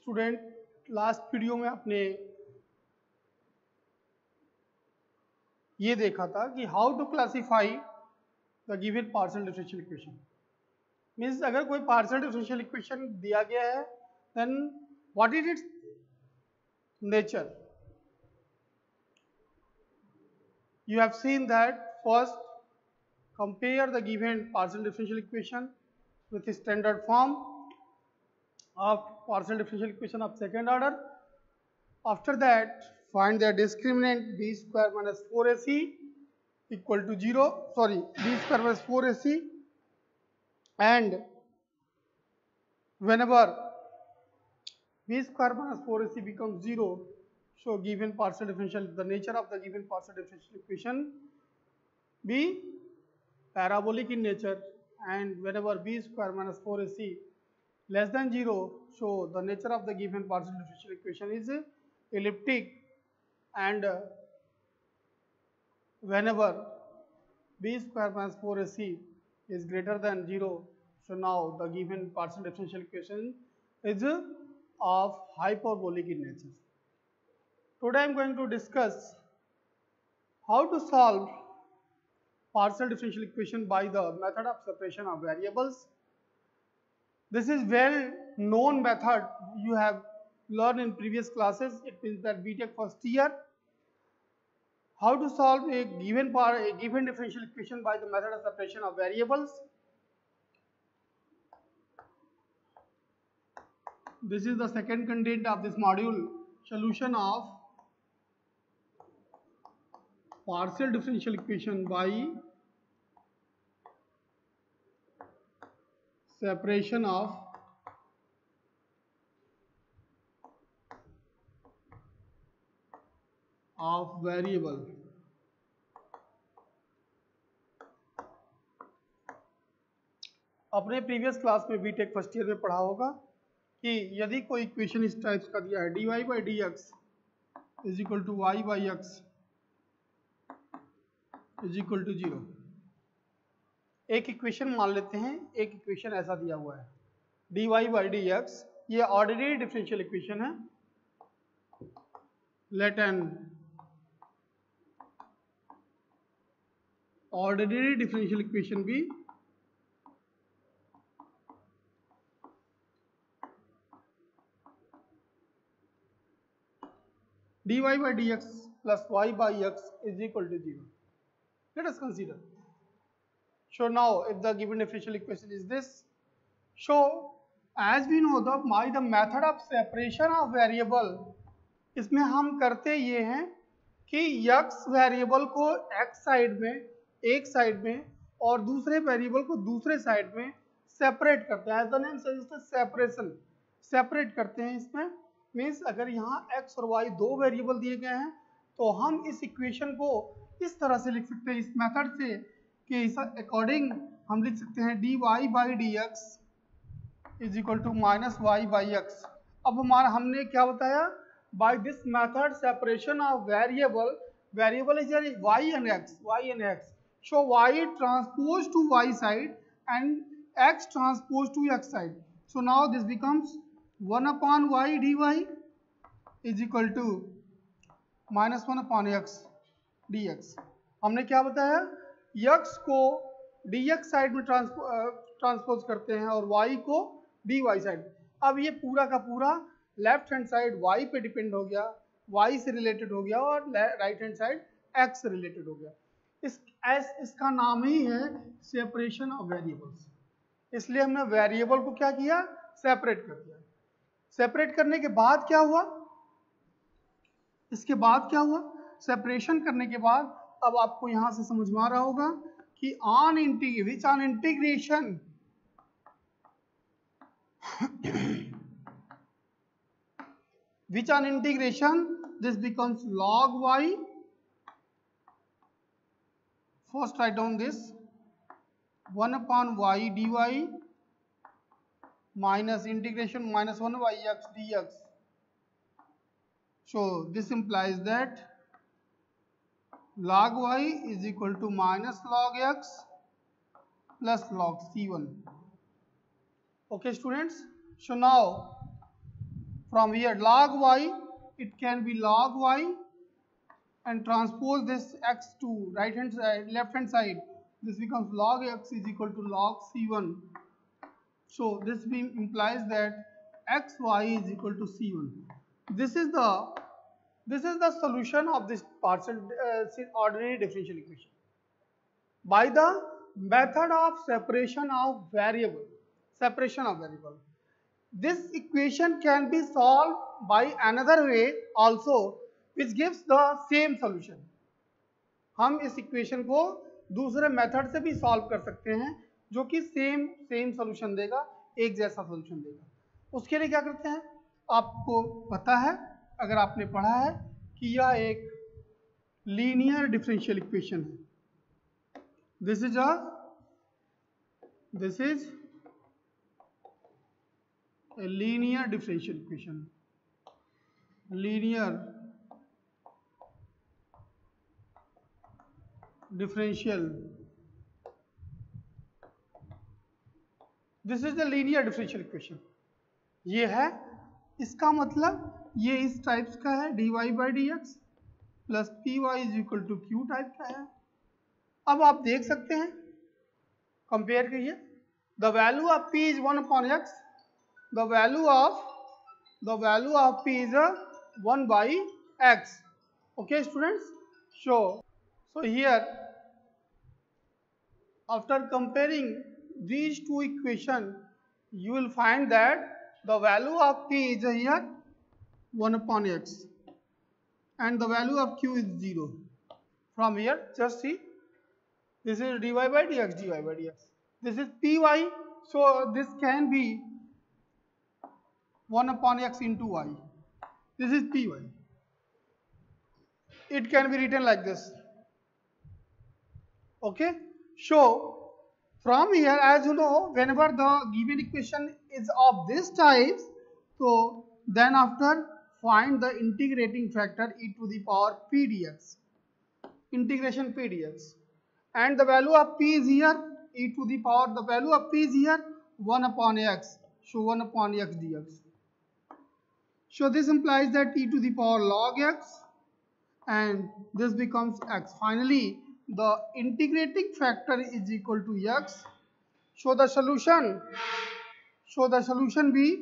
Student last video में आपने ये देखा था कि how to classify the given partial differential equation. Means अगर कोई पार्शियल डिफरेंशियल इक्वेशन दिया गया है then what is its nature. You have seen that first compare the given partial differential equation with the standard form of partial differential equation of second order. After that find the discriminant b square minus 4ac equal to 0, sorry, b square minus 4ac, and whenever b square minus 4ac becomes 0, so given partial differential, the nature of the given partial differential equation be parabolic in nature, and whenever b square minus 4ac less than 0, so the nature of the given partial differential equation is elliptic, and whenever b square minus 4ac is greater than 0, so now the given partial differential equation is of hyperbolic in nature. Today I am going to discuss how to solve partial differential equation by the method of separation of variables. This is well known method you have learned in previous classes. It means that BTech first year. How to solve a given differential equation by the method of separation of variables. This is the second content of this module, solution of partial differential equation by separation of variable. अपने previous class में BTech first year में पढ़ा होगा कि यदि कोई equation इस types का दिया है dy by dx is equal to y by x is equal to 0। एक इक्वेशन मान लेते हैं, एक इक्वेशन ऐसा दिया हुआ है dy by dx, ये ऑर्डिनरी डिफरेंशियल इक्वेशन है। Let an ordinary differential equation be dy by dx plus y by x is equal to 0. Let us consider. So now if the given differential equation is this, so as we know the method of separation of variable, इसमें हम करते ये हैं कि x variable को x side में, एक side में, और दूसरे वेरिएबल को दूसरे साइड में सेपरेट करते हैं। As the name suggest separation, separate करते हैं। इसमें मीन्स अगर यहाँ x और y दो वेरिएबल दिए गए हैं तो हम इस इक्वेशन को इस तरह से लिख सकते हैं, इस मेथड से, कि इस अकॉर्डिंग हम लिख सकते हैं dy by dx is equal to minus y by x। अब हमारा हमने क्या बताया, by this method separation of variable, variable is y and x, so y transpose to y side and x transpose to x side, so now this becomes 1 upon y dy is equal to minus 1 upon x dx। हमने क्या बताया, x को dx side में transpose करते हैं और y को dy side. अब ये पूरा का पूरा लेफ्ट हैंड साइड y पे डिपेंड हो गया, y से रिलेटेड हो गया, और राइट हैंड साइड x से रिलेटेड हो गया। इसका नाम ही है सेपरेशन ऑफ वेरिएबल्स। इसलिए हमने वेरिएबल को क्या किया, सेपरेट कर दिया। सेपरेट करने के बाद क्या हुआ, इसके बाद क्या हुआ, सेपरेशन करने के बाद अब आपको यहां से समझ में आ रहा होगा कि on integration which on integration this becomes log y. First write down this 1 upon y dy minus integration minus 1 by x dx. So this implies that log y is equal to minus log x plus log c1. Okay students, so now From here log y, it can be log y, and transpose this x to right hand side, left hand side. This becomes log x is equal to log c1. So this implies that xy is equal to c1. This is the solution of this partial ordinary differential equation by the method of separation of variable. This equation can be solved by another way also, which gives the same solution. हम इस equation को दूसरे method से भी solve कर सकते हैं जो कि सेम सॉल्यूशन देगा, एक जैसा सॉल्यूशन देगा। उसके लिए क्या करते हैं, आपको पता है, अगर आपने पढ़ा है कि यह एक लीनियर डिफरेंशियल इक्वेशन है। This is a linear differential equation, linear differential, this is the linear differential equation। ये है, इसका मतलब ये इस टाइप्स का है, dy by dx plus py is equal to q type का है। अब आप देख सकते हैं, कंपेयर करिए, the value of p is 1 upon x, the value of p is 1 by x. Okay students, so here after comparing these two equations you will find that the value of p is here 1 upon x and the value of q is 0. From here just see, this is dy by dx, this is py, so this can be 1 upon x into y. This is py. It can be written like this. Okay. So from here, as you know, whenever the given equation is of this type, so then after find the integrating factor e to the power p dx. Integration p dx. And the value of p is here e to the power, the value of p is here 1 upon x. So 1 upon x dx. So this implies that e to the power log x and this becomes x. Finally, the integrating factor is equal to x. So the solution be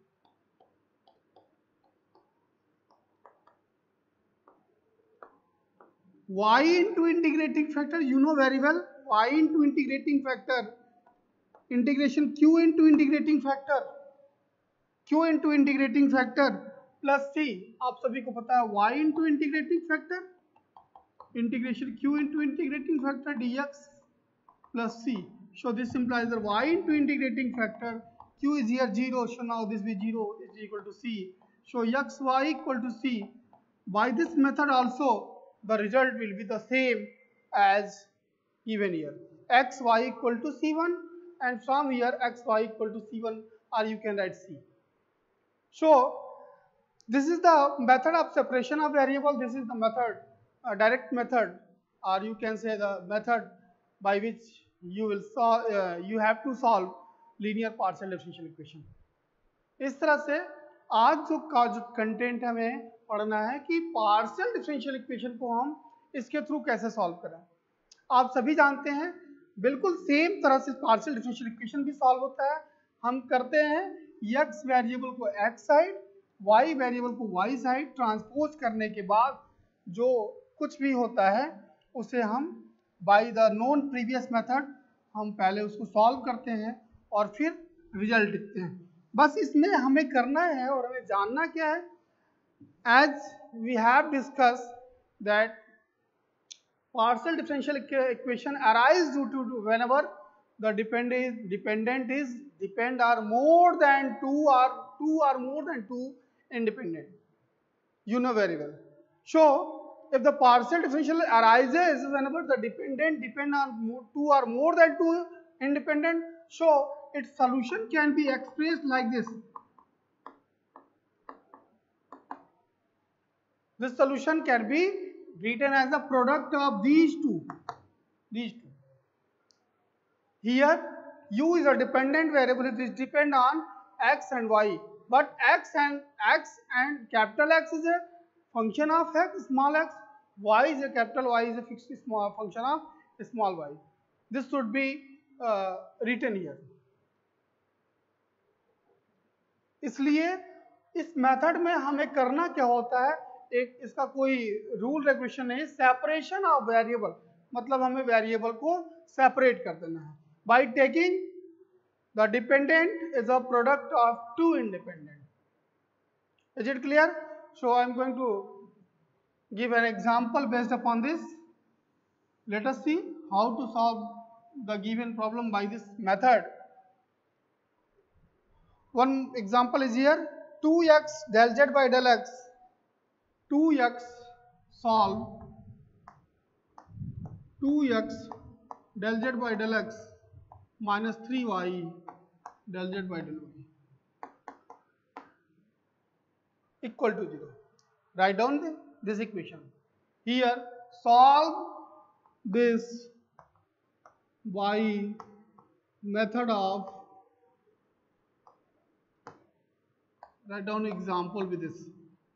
y into integrating factor, you know very well, y into integrating factor, integration q into integrating factor, q into integrating factor plus c, आप सभी को पता है y into integrating factor, integration q into integrating factor dx plus c. So this implies that y into integrating factor, q is here 0, so now this will be 0 is equal to c. So x y equal to c. By this method also the result will be the same as given here, x y equal to c1, and from here x y equal to c1, or you can write c. So this is the method of separation of variable. This is the method, direct method, or you can say the method by which you will solve, you have to solve linear partial differential equation. इस तरह से आज जो content हमें पढ़ना है कि partial differential equation को हम इसके थ्रू कैसे सॉल्व करें। आप सभी जानते हैं बिल्कुल सेम तरह से पार्शियल डिफरेंशियल इक्वेशन भी सॉल्व होता है। हम करते हैं x वेरिएबल को x साइड, y वेरिएबल को y साइड ट्रांसपोज करने के बाद जो कुछ भी होता है उसे हम by the known previous method हम पहले उसको सॉल्व करते हैं और फिर रिजल्ट लिखते हैं। बस इसमें हमें करना है और हमें जानना क्या है, as we have discussed that partial differential equation arise due to whenever the dependent are more than two or more than two independent, you know very well. So if the partial differential arises whenever the dependent depend on two or more than two independent, so its solution can be expressed like this. This solution can be written as the product of these two. Here u is a dependent variable, it is depend on x and y. but x and capital X is a function of x, small x, y is a capital Y is a fixed small function of small y. This should be written here. इसलिए इस method में हमें करना क्या होता है, एक इसका कोई रूल रेगुलेशन नहीं, सेपरेशन ऑफ वेरिएबल, मतलब हमें वेरिएबल को सेपरेट कर देना है by taking the dependent is a product of two independent. Is it clear? So I am going to give an example based upon this. Let us see how to solve the given problem by this method. One example is here, 2x del z by del x. 2x solve 2x del z by del x minus 3y del z by del y equal to 0. Write down this equation. Here solve this by method of, write down example with this.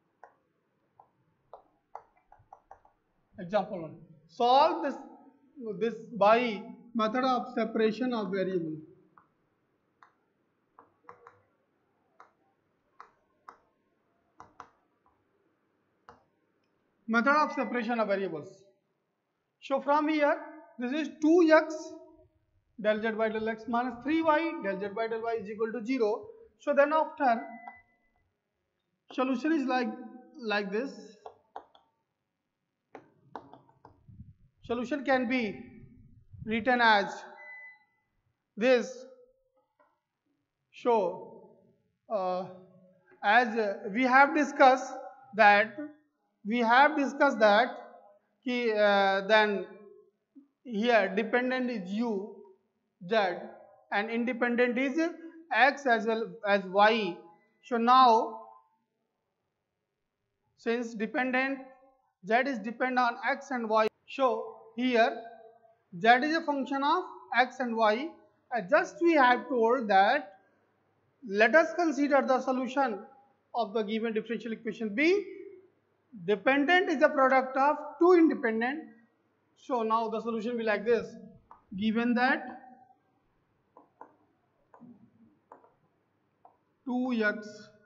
Example 1. Solve this by method of separation of variable. Method of separation of variables. So from here, this is 2x del z by del x minus 3y del z by del y is equal to 0. So then after, solution is like this. Solution can be written as this. So as we have discussed that then here dependent is u, z, and independent is x as well as y. So now, since dependent z is dependent on x and y, so here z is a function of x and y. Just we have told that let us consider the solution of the given differential equation be dependent is a product of two independent. So now the solution will be like this. Given that 2x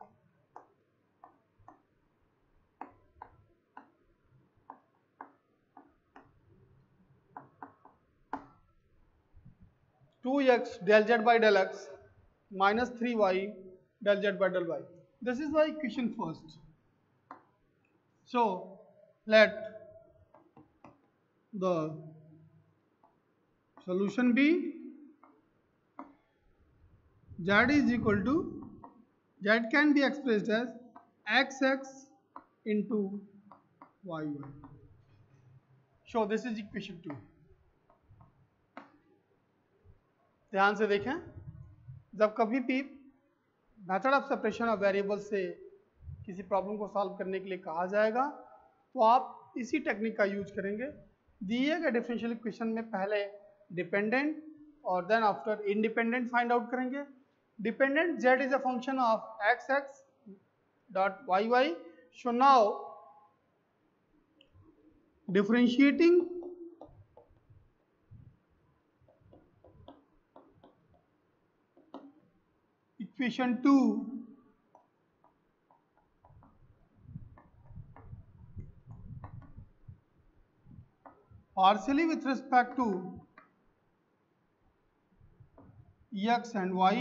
del z by del x minus 3y del z by del y. This is the equation first. So let the solution be z is equal to, z can be expressed as xx into yy. So this is equation 2. ध्यान से देखें, जब कभी भी method of separation of variable से किसी problem को solve करने के लिए कहा जाएगा तो आप इसी टेक्निक का यूज करेंगे. दिए गए डिफरेंशियल इक्वेशन में पहले डिपेंडेंट और then after independent find out करेंगे. Dependent z is a function of xx dot yy. So now differentiating equation 2 partially with respect to x and y,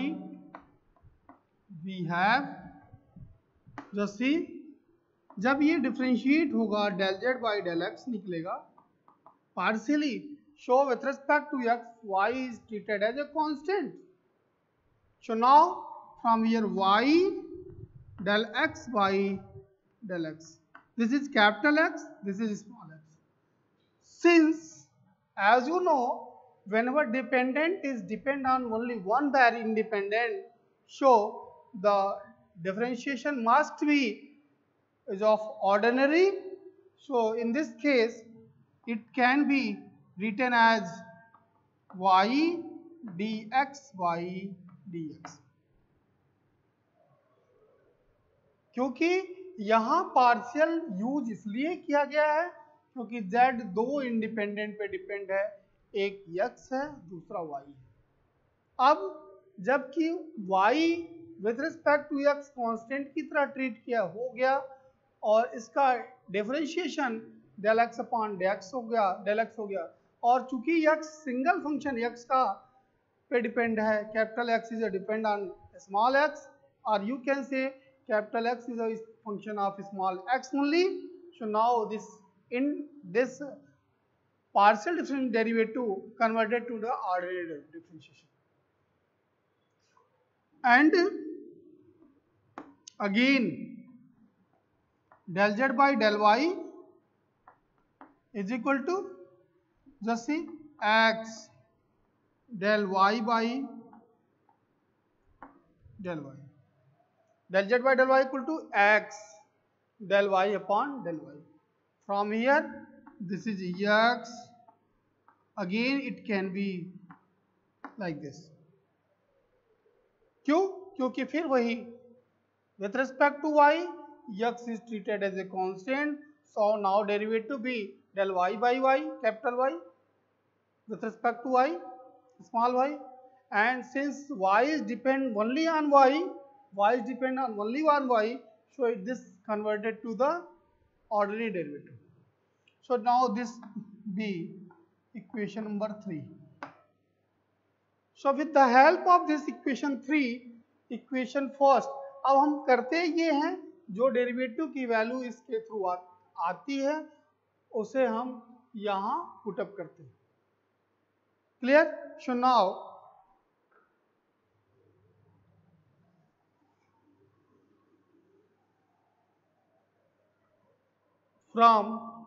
we have, just see, जब ये differentiate होगा del z by del x निकलेगा partially. So with respect to x, y is treated as a constant. So now from here y del x by del x, this is capital X, this is small x. Since as you know, whenever dependent is depend on only one pair independent, so the differentiation must be is of ordinary. So in this case it can be written as y dx by dx. क्योंकि यहाँ partial use इसलिए किया गया है क्योंकि z दो independent पे depend है, एक x है दूसरा y है। अब जबकि y with respect to x constant की तरह ट्रीट किया हो गया और इसका differentiation del x upon del x हो गया और चूंकि x सिंगल फंक्शन x का पे डिपेंड है, capital X is depend on small x और you can say capital X is a function of small x only. So now this partial differential derivative converted to the ordinary differentiation. And again del z by del y is equal to just see x del y by del y. Del z by del y equal to x del y upon del y. From here, this is x. Again, it can be like this. क्यों? क्योंकि फिर वही with respect to y, x is treated as a constant. So now derivative be del y by y, capital Y, with respect to y, small y. And since y is depend only on y is depend on only on y, so this converted to the ordinary derivative. So now this be equation number 3. So with the help of this equation 3, equation first, अब हम करते ये हैं जो derivative की value इसके through आती है उसे हम यहाँ पुटअप करते हैं. Clear? So now from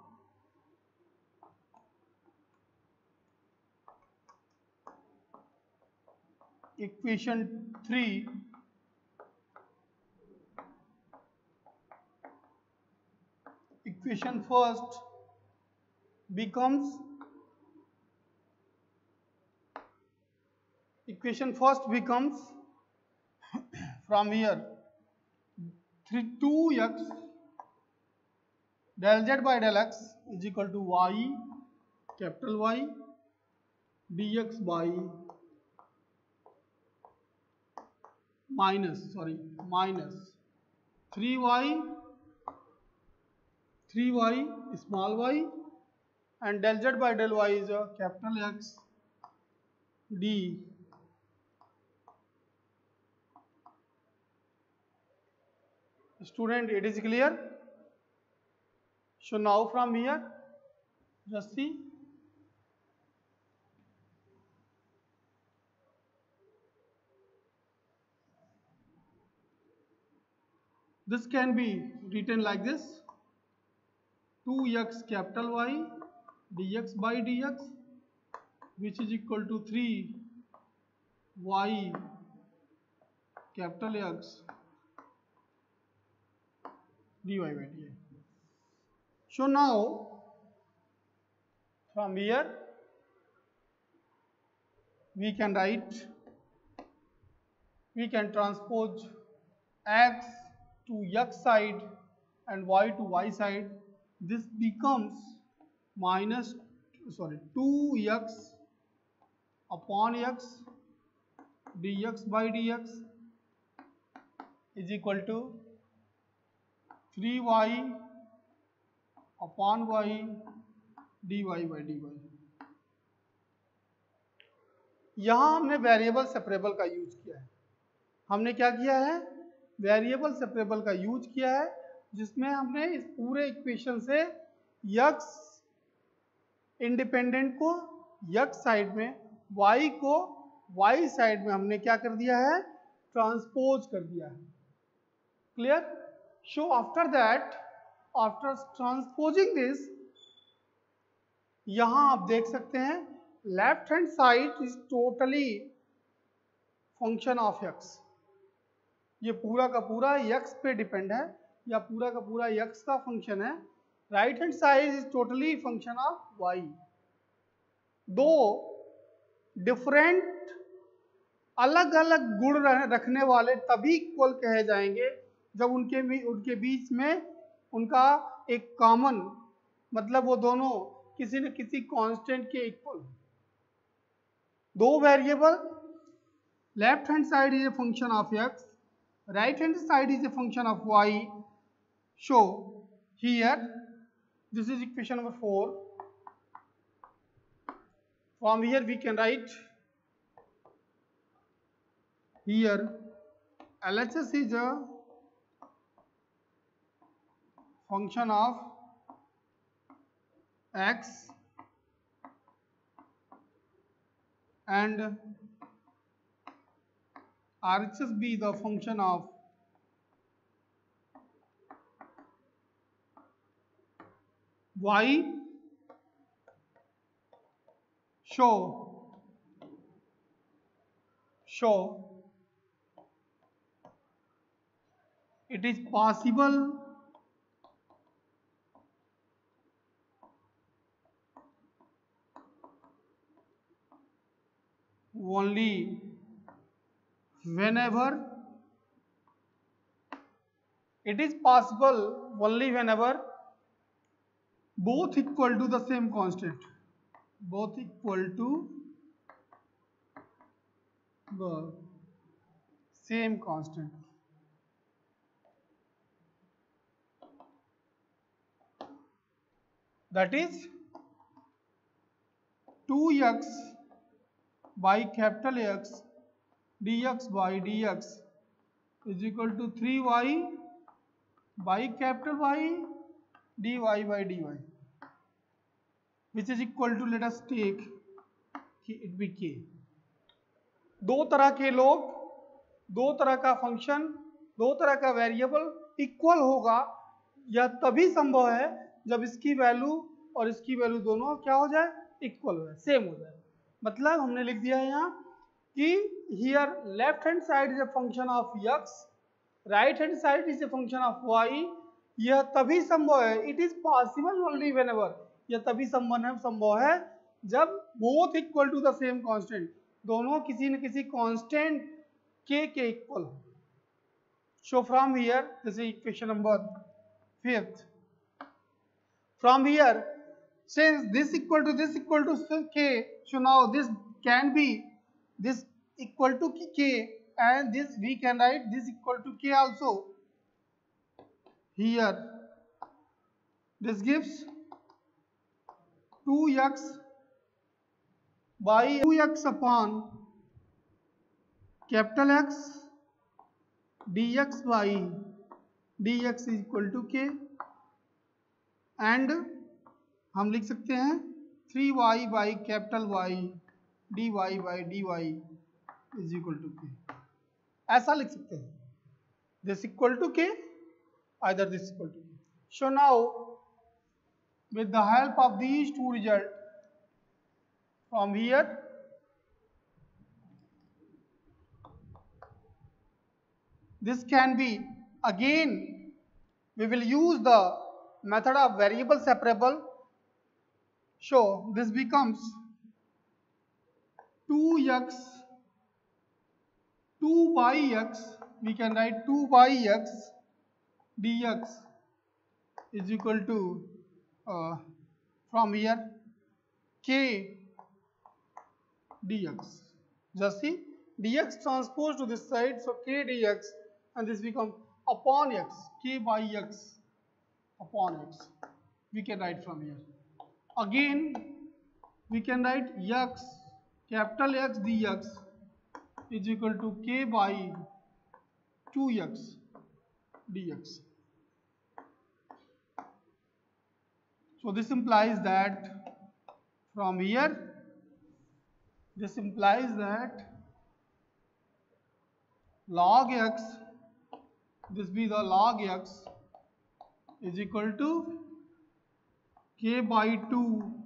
equation 3, equation first becomes from here 2x del z by del x is equal to y, capital Y, dx by minus 3y small y and del z by del y is a capital X d student. It is clear? So now from here just see this can be written like this 2x capital Y dx by dx which is equal to 3y capital X dy by dx. So now from here we can transpose x to x side and y to y side. This becomes 2x upon x dx by dx is equal to 3y upon y dy by dy. यहाँ हमने variable separable का use किया है. हमने क्या किया है? Variable separable का यूज किया है जिसमें हमने इस पूरे इक्वेशन से x इंडिपेंडेंट को x साइड में, y को y साइड में हमने क्या कर दिया है? ट्रांसपोज कर दिया है. Clear? So after that, after transposing this, यहां आप देख सकते हैं left hand side is totally function of x. ये पूरा का पूरा x पे डिपेंड है या पूरा का पूरा x का फंक्शन है. Right hand side is totally function of y. दो डिफरेंट अलग अलग गुण रखने वाले तभी इक्वल कहे जाएंगे जब उनके बीच में उनका एक कॉमन मतलब वो दोनों किसी न किसी कांस्टेंट के इक्वल। दो variable, left hand side is a function of x, right hand side is a function of y. So here this is equation number 4. From here we can write here LHS is a function of x and RHS be the function of y. Show it is possible only whenever both equal to the same constant, both equal to the same constant. That is 2x by capital X dx by dx is equal to 3y by capital Y dy by dy, which is equal to, let us take it be k. दो तरह के लोग, दो तरह का function, दो तरह का वेरिएबल इक्वल होगा यह तभी संभव है जब इसकी वैल्यू और इसकी वैल्यू दोनों क्या हो जाए, इक्वल हो जाए, सेम हो जाए। मतलब हमने लिख दिया है यहाँ कि here left hand side is a function of x, right hand side is a function of y. यह तभी संभव है, it is possible only whenever, यह तभी संभव है जब both equal to the same constant, दोनों किसी न किसी कांस्टेंट k के इक्वल हो। So from here this is equation number 5th. From here, since this equal to k, so now this can be this equal to k and this we can write this equal to k also. Here this gives 2x by 2x upon capital X dx by dx is equal to k, and हम लिख सकते हैं 3y by capital Y dy by dy is equal to k. ऐसा लिख सकते हैं, this equal to k, either this equal to k. So now with the help of these two results, from here this can be, again we will use the method of variable separable. So this becomes 2x, 2 by x, we can write 2 by x dx is equal to from here k dx. Just see dx transpose to this side, so k dx, and this becomes upon x, k by x upon x, we can write from here. Again we can write x, capital X dx is equal to k by 2x dx. So this implies that from here, this implies that log x, this be the log x is equal to k by 2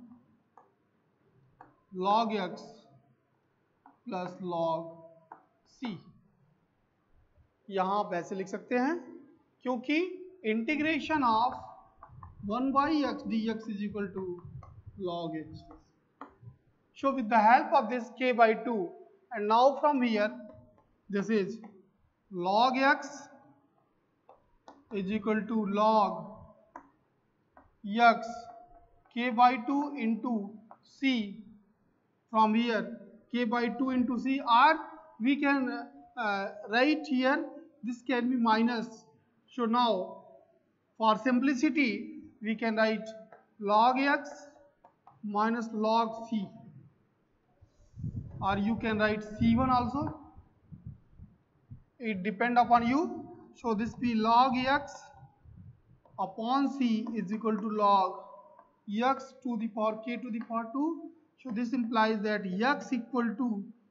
log x plus log c. यहाँ आप ऐसे लिख सकते हैं क्योंकि integration of 1 by x dx is equal to log x. So with the help of this k by 2, and now from here this is log x is equal to log x k by 2 into c. From here k by 2 into c, or we can write here this can be minus. So now for simplicity we can write log x minus log c, or you can write c1 also. It depend upon you. So this be log x upon c is equal to log x to the power k to the power 2. So this implies that x equal to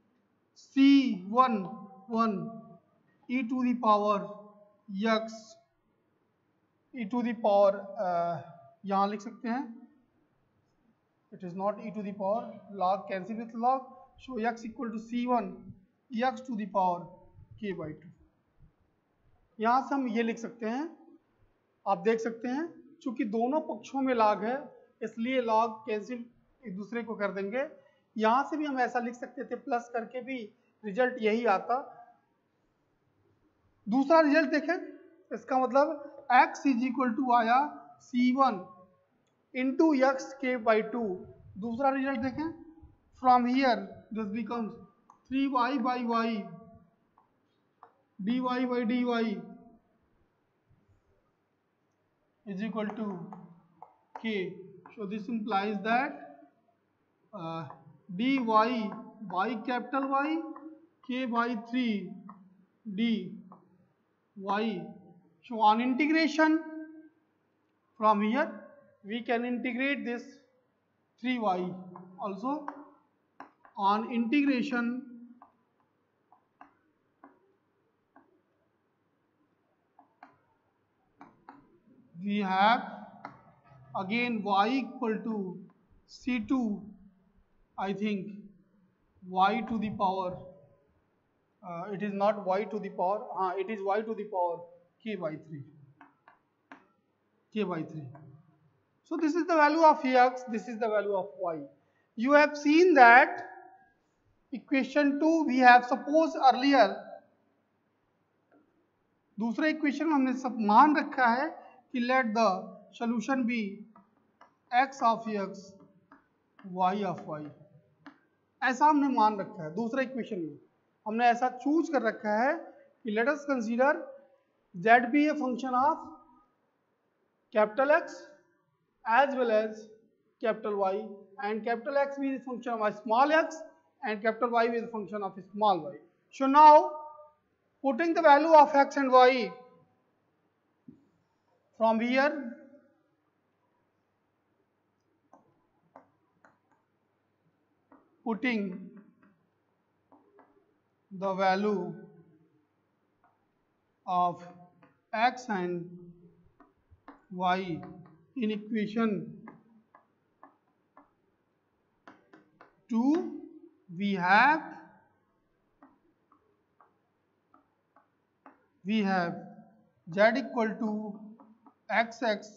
c1 1 e to the power x e to the power यहाँ लिख सकते हैं, it is not e to the power, log cancel with log. So x equal to c1 x to the power k by 2. यहाँ से हम ये लिख सकते हैं, आप देख सकते हैं चूंकि दोनों पक्षों में log है इसलिए log कैंसिल एक दूसरे को कर देंगे. यहाँ से भी हम ऐसा लिख सकते थे, प्लस करके भी रिजल्ट यही आता. दूसरा रिजल्ट देखें, इसका मतलब x इज इक्वल टू आया c1 इंटू एक्स के बाई 2. दूसरा रिजल्ट देखें, from here this becomes 3y by y dy by dy is equal to k. So this implies that dy by capital Y k by 3 dy. So on integration from here we can integrate this 3y also. On integration we have again y equal to c2, I think y to the power it is not y to the power, it is y to the power k by 3. So this is the value of x, this is the value of y. You have seen that equation 2 we have supposed earlier. दूसरे equation में हमने सब मान रखा है कि let the solution be x of x y of y, ऐसा हमने मान रखा है. दूसरे इक्वेशन में हमने ऐसा चूज कर रखा है कि let us consider z be a function of capital X as well as capital Y, and capital X be the function of a small x and capital Y be the function of a small y. So now putting the value of x and y from here, putting the value of x and y in equation 2 we have z equal to xx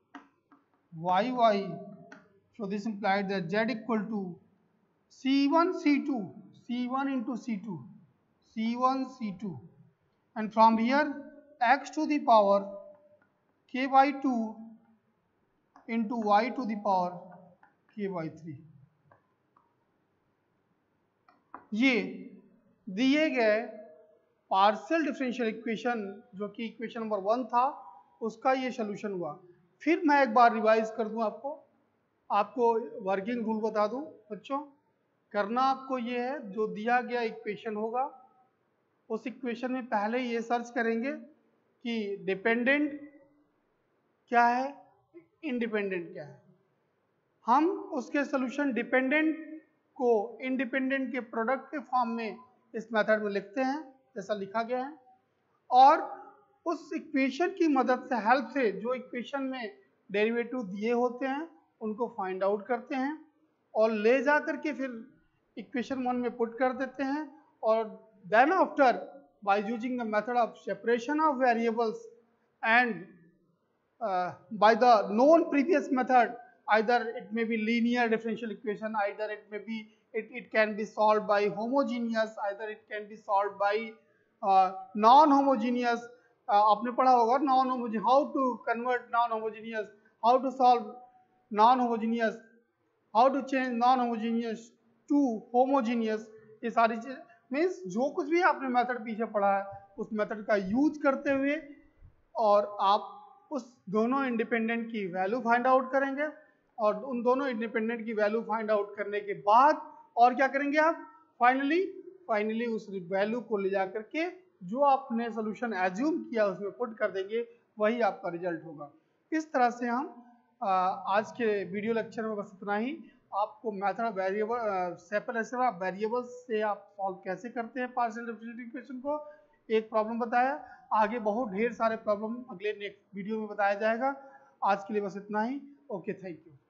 yy. So this implies that z equal to c1 c2 c1 into c2 c1 c2, and from here x to the power k by 2 into y to the power k by 3. ये दिए गए partial differential equation जो कि equation number 1 था उसका ये solution हुआ. फिर मैं एक बार रिवाइज कर दूं, आपको वर्किंग रूल बता दूं. बच्चों करना आपको ये है, जो दिया गया इक्वेशन होगा उस इक्वेशन में पहले ये सर्च करेंगे कि डिपेंडेंट क्या है, इंडिपेंडेंट क्या है. हम उसके सॉल्यूशन डिपेंडेंट को इंडिपेंडेंट के प्रोडक्ट के फॉर्म में इस मेथड में लिखते हैं जैसा लिखा गया है, और उस इक्वेशन की मदद से हेल्प से जो इक्वेशन में डेरिवेटिव दिए होते हैं उनको फाइंड आउट करते हैं और ले जा करके फिर इक्वेशन 1 में पुट कर देते हैं. और then after by using the method of separation of variables and by the known previous method, either it may be linear differential equation, either it may be it can be solved by homogeneous, either it can be solved by non-homogeneous आपने पढ़ा होगा non homogeneous, how to convert non homogeneous, how to solve non homogeneous, how to change non homogeneous to homogeneous. ये सारी चीज means जो कुछ भी आपने मेथड पीछे पढ़ा है उस मेथड का यूज करते हुए और आप उस दोनों इंडिपेंडेंट की वैल्यू फाइंड आउट करेंगे और उन दोनों इंडिपेंडेंट की वैल्यू फाइंड आउट करने के बाद और क्या करेंगे आप फाइनली उस वैल्यू को ले जा करके जो आपने सोल्यूशन एज्यूम किया उसमें पुट कर देंगे, वही आपका रिजल्ट होगा। इस तरह से हम आज के वीडियो लेक्चर में बस इतना ही। आपको method variable separation of variables से आप सॉल्व कैसे करते हैं पार्शियल डिफरेंशियल इक्वेशन को एक प्रॉब्लम बताया। आगे बहुत ढेर सारे प्रॉब्लम अगले नेक्स्ट वीडियो में बताया जाएगा। आज के लिए बस इतना ही। Okay, thank you.